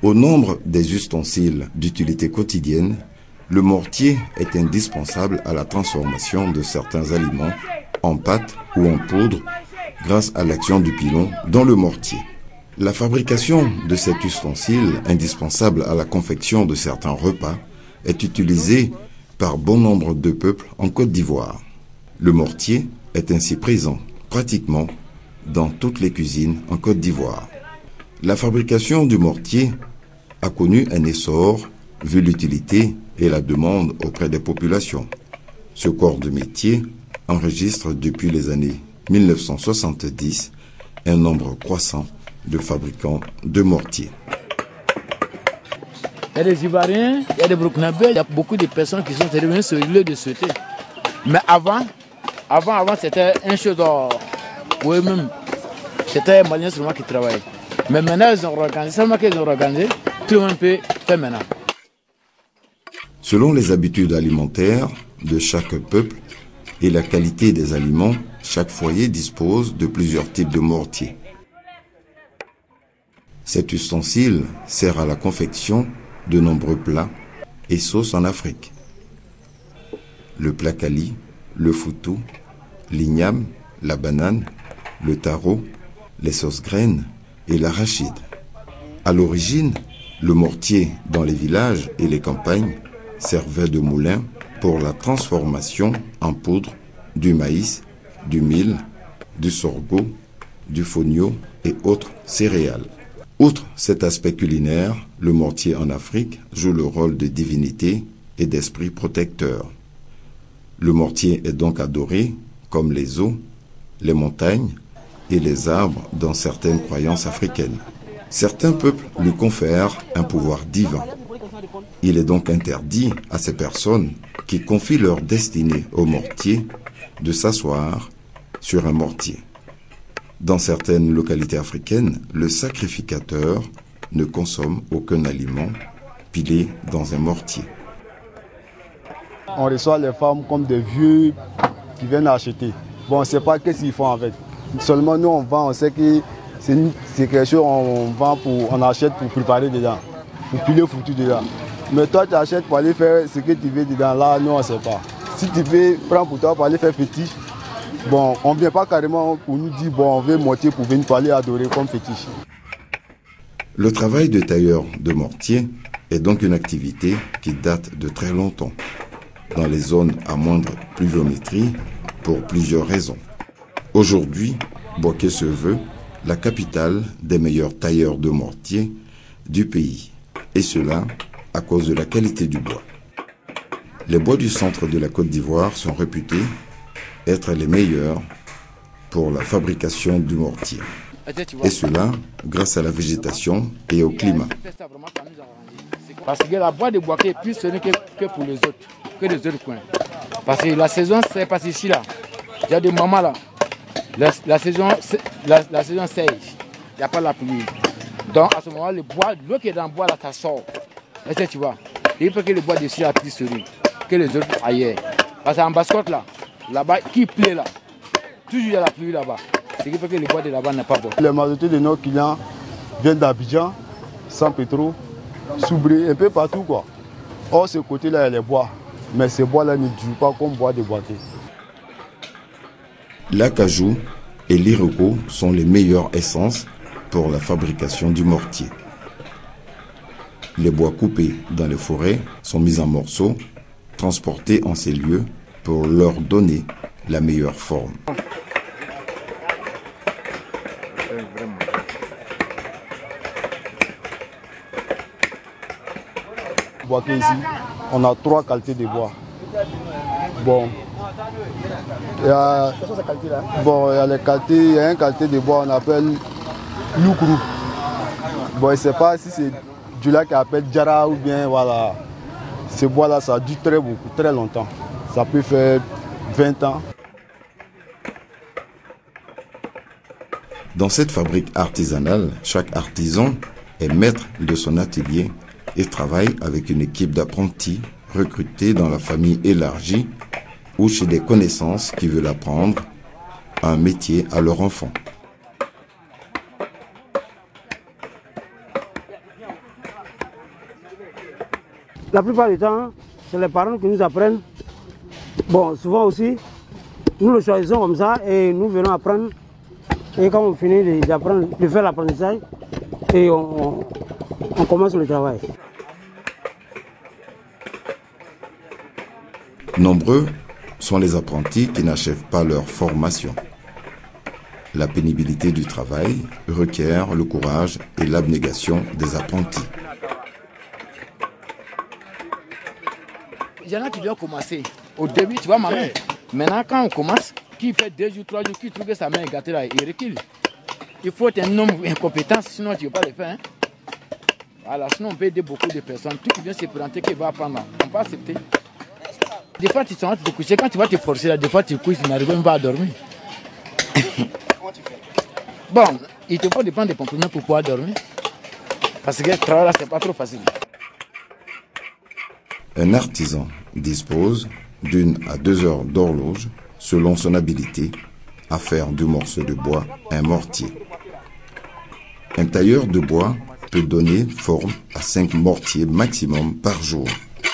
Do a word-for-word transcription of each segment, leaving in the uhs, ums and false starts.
Au nombre des ustensiles d'utilité quotidienne, le mortier est indispensable à la transformation de certains aliments en pâte ou en poudre grâce à l'action du pilon dans le mortier. La fabrication de cet ustensile, indispensable à la confection de certains repas, est utilisée par bon nombre de peuples en Côte d'Ivoire. Le mortier est ainsi présent pratiquement dans toutes les cuisines en Côte d'Ivoire. La fabrication du mortier a connu un essor vu l'utilité et la demande auprès des populations. Ce corps de métier enregistre depuis les années mille neuf cent soixante-dix un nombre croissant de fabricants de mortiers. Il y a des Ivoiriens, il y a des Burkinabés, il y a beaucoup de personnes qui sont revenues sur le lieu de sauter. Mais avant, avant, avant c'était un chose d'or. Oui, même. C'était les Maliens seulement qui travaillaient. Mais maintenant, ils ont organisé, seulement qu'ils ont organisé, tout le monde peut faire maintenant. Selon les habitudes alimentaires de chaque peuple et la qualité des aliments, chaque foyer dispose de plusieurs types de mortiers. Cet ustensile sert à la confection de nombreux plats et sauces en Afrique. Le plakali, le foutou, l'igname, la banane, le taro, les sauces graines et l'arachide. À l'origine, le mortier dans les villages et les campagnes servait de moulin pour la transformation en poudre du maïs, du mil, du sorgho, du fonio et autres céréales. Outre cet aspect culinaire, le mortier en Afrique joue le rôle de divinité et d'esprit protecteur. Le mortier est donc adoré comme les eaux, les montagnes et les arbres dans certaines croyances africaines. Certains peuples lui confèrent un pouvoir divin. Il est donc interdit à ces personnes qui confient leur destinée au mortier de s'asseoir sur un mortier. Dans certaines localités africaines, le sacrificateur ne consomme aucun aliment pilé dans un mortier. On reçoit les femmes comme des vieux qui viennent acheter. Bon, on ne sait pas qu'est-ce qu'ils font avec. Seulement nous on vend, on sait que c'est quelque chose on vend pour, on achète pour préparer dedans, pour piler foutu dedans. Mais toi tu achètes pour aller faire ce que tu veux dedans, là nous on ne sait pas. Si tu veux prendre pour toi pour aller faire fétiche, bon, on ne vient pas carrément pour nous dire bon on veut mortier pour venir pour aller adorer comme fétiche. Le travail de tailleur de mortier est donc une activité qui date de très longtemps dans les zones à moindre pluviométrie pour plusieurs raisons. Aujourd'hui, Bouaké se veut la capitale des meilleurs tailleurs de mortier du pays, et cela à cause de la qualité du bois. Les bois du centre de la Côte d'Ivoire sont réputés être les meilleurs pour la fabrication du mortier, et cela grâce à la végétation et au climat. Parce que la bois de Bouaké est plus sonnée que, que pour les autres, que les autres coins. Parce que la saison, c'est pas ici là. Il y a des moments là. La, la saison, la, la saison sèche. Il n'y a pas la pluie. Donc à ce moment, le bois, l'eau qui est dans le bois là, ça sort. Est-ce que tu vois? Il faut que le bois d'ici a plus sonné que les autres ailleurs. Parce qu'en basse-côte là, là-bas, qui plaît là, toujours il y a la pluie là-bas. Ce qui fait que le bois de là-bas n'est pas bon. La majorité de nos clients viennent d'Abidjan, San Pedro, Soubré, un peu partout quoi. Or ce côté-là, il y a les bois. Mais ces bois-là ne durent pas comme bois de Bouaké. L'acajou et l'iroko sont les meilleures essences pour la fabrication du mortier. Les bois coupés dans les forêts sont mis en morceaux, transportés en ces lieux pour leur donner la meilleure forme. Bouaké ici, on a trois qualités de bois. Bon, il y a, bon, il y a les qualités, il y a une qualité de bois on appelle loukrou. Bon, je ne sais pas si c'est du là qui appelle Djara ou bien voilà. Ce bois-là, ça dure très beaucoup, très longtemps. Ça peut faire vingt ans. Dans cette fabrique artisanale, chaque artisan est maître de son atelier et travaille avec une équipe d'apprentis recrutés dans la famille élargie ou chez des connaissances qui veulent apprendre un métier à leur enfant. La plupart du temps, c'est les parents qui nous apprennent. Bon, souvent aussi, nous le choisissons comme ça et nous venons apprendre. Et quand on finit d'apprendre, de faire l'apprentissage, et on, on, on commence le travail. Nombreux sont les apprentis qui n'achèvent pas leur formation. La pénibilité du travail requiert le courage et l'abnégation des apprentis. Il y en a qui doivent commencer. Au début, tu vois, maman. Maintenant, quand on commence, qui fait deux jours, trois jours, qui trouve que sa main est gâtée là, il recule. Il faut être un homme incompétent, sinon tu ne peux pas le faire. Hein? Voilà, sinon on peut aider beaucoup de personnes. Tout qui vient se présenter, qui va apprendre, on peut accepter. Des fois, tu te te coucher. Quand tu vas te forcer, là, des fois, tu couches, tu n'arrives même pas à dormir. Comment tu fais? Bon, il te faut dépendre des comprimés pour pouvoir dormir. Parce que ce travail-là, ce n'est pas trop facile. Un artisan dispose d'une à deux heures d'horloge selon son habilité à faire du morceau de bois un mortier. Un tailleur de bois peut donner forme à cinq mortiers maximum par jour.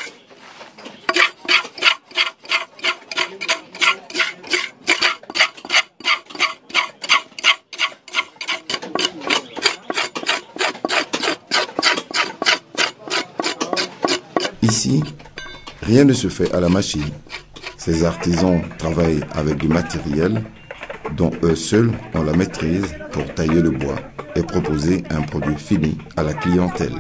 Ici, rien ne se fait à la machine. Ces artisans travaillent avec du matériel dont eux seuls ont la maîtrise pour tailler le bois et proposer un produit fini à la clientèle.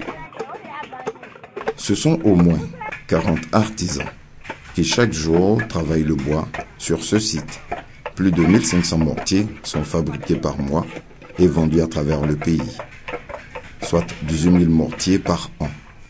Ce sont au moins quarante artisans qui chaque jour travaillent le bois sur ce site. Plus de mille cinq cents mortiers sont fabriqués par mois et vendus à travers le pays, soit dix-huit mille mortiers par an.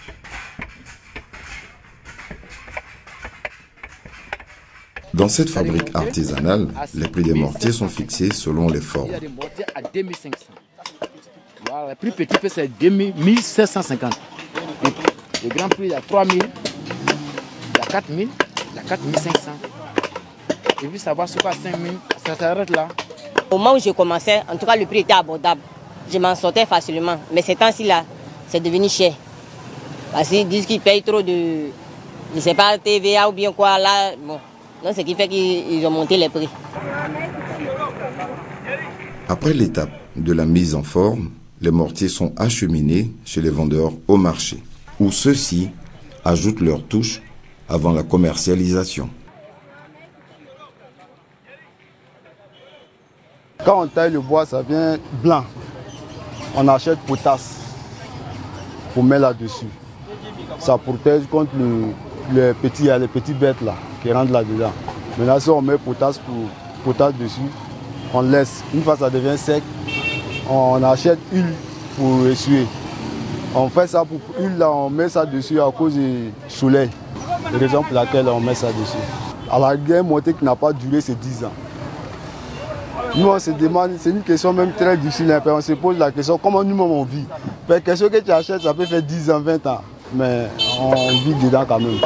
Dans cette fabrique artisanale, les prix des mortiers sont fixés selon les formes. Il y a des mortiers à deux mille cinq cents. Voilà, le plus petit, c'est mille sept cent cinquante. Le grand prix, il y a trois mille, il y a quatre mille, il y a quatre mille cinq cents. Et puis ça va sur cinq mille, ça s'arrête là. Au moment où je commençais, en tout cas, le prix était abordable. Je m'en sortais facilement. Mais ces temps-ci, là, c'est devenu cher. Parce qu'ils disent qu'ils payent trop de, je ne sais pas, T V A ou bien quoi, là, bon. Donc, ce qui fait qu'ils ont monté les prix. Après l'étape de la mise en forme, les mortiers sont acheminés chez les vendeurs au marché, où ceux-ci ajoutent leur touche avant la commercialisation. Quand on taille le bois, ça vient blanc. On achète potasse pour mettre là-dessus. Ça protège contre le, le petit, les petites bêtes là qui rentrent là-dedans. Maintenant, si on met potasse, pour, potasse dessus, on laisse. Une fois que ça devient sec, on achète huile pour essuyer. On fait ça pour huile, là, on met ça dessus à cause du soleil. C'est la raison pour laquelle on met ça dessus. À la guerre montée qui n'a pas duré, c'est dix ans. Nous, on se demande, c'est une question même très difficile. On se pose la question, comment nous-mêmes on vit? Quelque chose que tu achètes, ça peut faire dix ans, vingt ans. Mais on vit dedans quand même.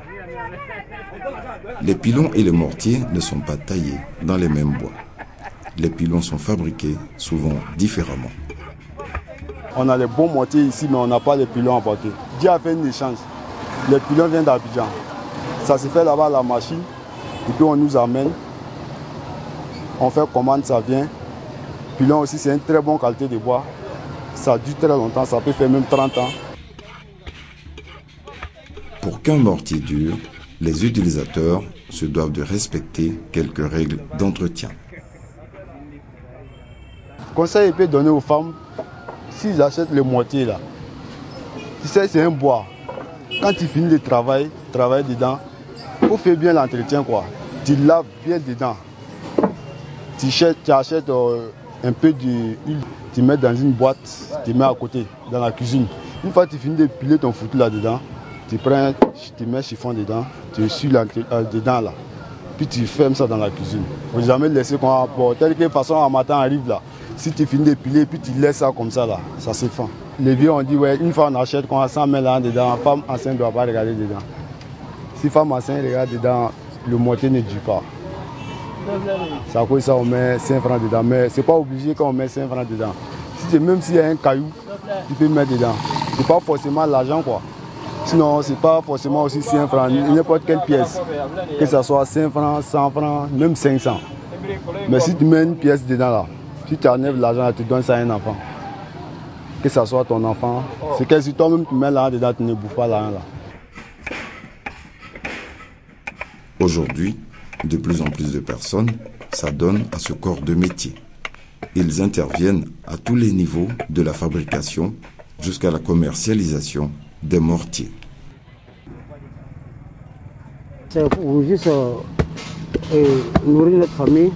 Les pilons et les mortiers ne sont pas taillés dans les mêmes bois. Les pilons sont fabriqués souvent différemment. On a les bons mortiers ici, mais on n'a pas les pilons emportés. Dieu a fait une échange. Les pilons viennent d'Abidjan. Ça se fait là-bas à la machine. Et puis on nous amène. On fait commande, ça vient. Pilon aussi, c'est une très bonne qualité de bois. Ça dure très longtemps, ça peut faire même trente ans. Pour qu'un mortier dure, les utilisateurs se doivent de respecter quelques règles d'entretien. Conseil peut donner aux femmes, s'ils achètent le mortier là, tu sais c'est un bois. Quand tu finis le travail, travail dedans, il faut faire bien l'entretien quoi. Tu laves bien dedans. Tu achètes, tu achètes euh, un peu d'huile, tu mets dans une boîte, tu mets à côté, dans la cuisine. Une fois que tu finis de piler ton foutu là-dedans, tu prends, tu mets chiffon dedans, tu essuies euh, dedans là. Puis tu fermes ça dans la cuisine. Il ne faut jamais laisser qu'on apporte. Tel que de façon un matin arrive là. Si tu finis de piler, puis tu laisses ça comme ça là, ça se fend. Les vieux ont dit, ouais, une fois on achète, quand on s'en met là dedans, femme enceinte ne doit pas regarder dedans. Si femme enceinte regarde dedans, le mortier ne dure pas. C'est à cause de ça on met cinq francs dedans. Mais ce n'est pas obligé quand on met cinq francs dedans. Si même s'il y a un caillou, tu peux mettre dedans. Ce n'est pas forcément l'argent quoi. Sinon, ce n'est pas forcément aussi cinq francs, n'importe quelle pièce. Que ce soit cinq francs, cent francs, même cinq cents. Mais si tu mets une pièce dedans là, si tu enlèves l'argent, tu donnes ça à un enfant. Que ce soit ton enfant, c'est que si toi-même tu mets l'argent dedans, tu ne bouffes pas l'argent là. Aujourd'hui, de plus en plus de personnes s'adonnent à ce corps de métier. Ils interviennent à tous les niveaux de la fabrication jusqu'à la commercialisation des mortiers. C'est pour juste euh, nourrir notre famille.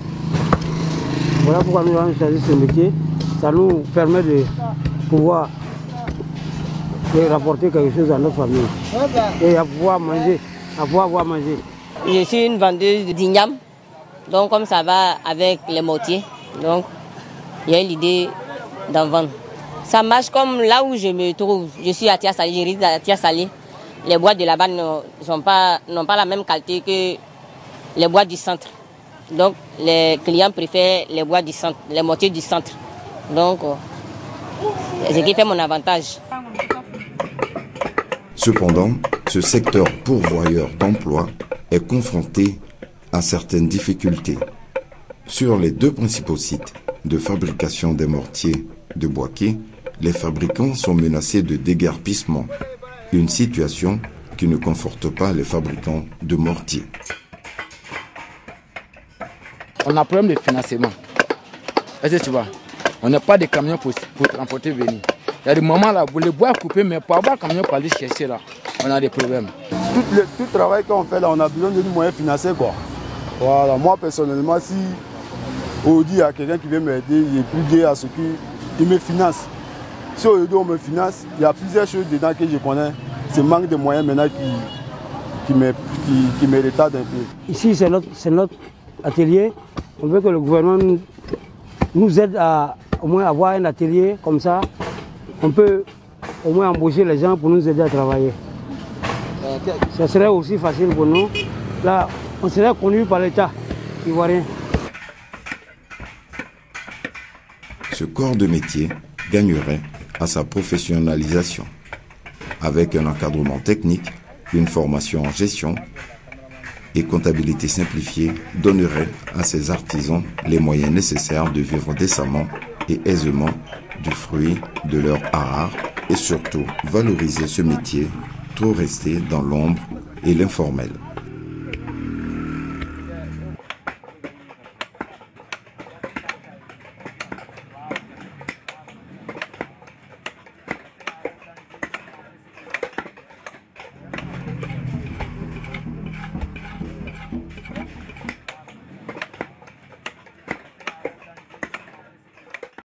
Voilà pourquoi nous avons choisi ce métier. Ça nous permet de pouvoir de rapporter quelque chose à notre famille et à pouvoir manger, à pouvoir avoir mangé. Je suis une vendeuse d'igname, donc comme ça va avec les mortiers, donc il y a l'idée d'en vendre. Ça marche comme là où je me trouve. Je suis à Tia-Salé, je réside à Tia-Salé. Les bois de là-bas n'ont pas, n'ont pas la même qualité que les bois du centre. Donc les clients préfèrent les bois du centre, les mortiers du centre. Donc c'est ce qui fait mon avantage. Cependant, ce secteur pourvoyeur d'emploi est confronté à certaines difficultés. Sur les deux principaux sites de fabrication des mortiers de Boaké, les fabricants sont menacés de déguerpissement, une situation qui ne conforte pas les fabricants de mortiers. On a un problème de financement. Est-ce que tu vois? On n'a pas de camions pour, pour transporter venir. Il y a des moments là, vous les bois coupés, mais pour avoir un camion pour aller chercher là, on a des problèmes. Tout le, tout le travail qu'on fait là, on a besoin de moyens financiers quoi. Voilà, moi personnellement, si aujourd'hui il y a quelqu'un qui veut m'aider, j'ai plus à ce qu'il me finance. Si aujourd'hui on me finance, il y a plusieurs choses dedans que je connais. C'est le manque de moyens maintenant qui, qui, me, qui, qui me retarde un peu. Ici c'est notre, c'est notre atelier. On veut que le gouvernement nous, nous aide à au moins avoir un atelier comme ça. On peut au moins embaucher les gens pour nous aider à travailler. Ça serait aussi facile pour nous. Là, on serait connu par l'État ivoirien. Ce corps de métier gagnerait à sa professionnalisation, avec un encadrement technique, une formation en gestion et comptabilité simplifiée donnerait à ces artisans les moyens nécessaires de vivre décemment et aisément du fruit de leur art et surtout valoriser ce métier trop resté dans l'ombre et l'informel.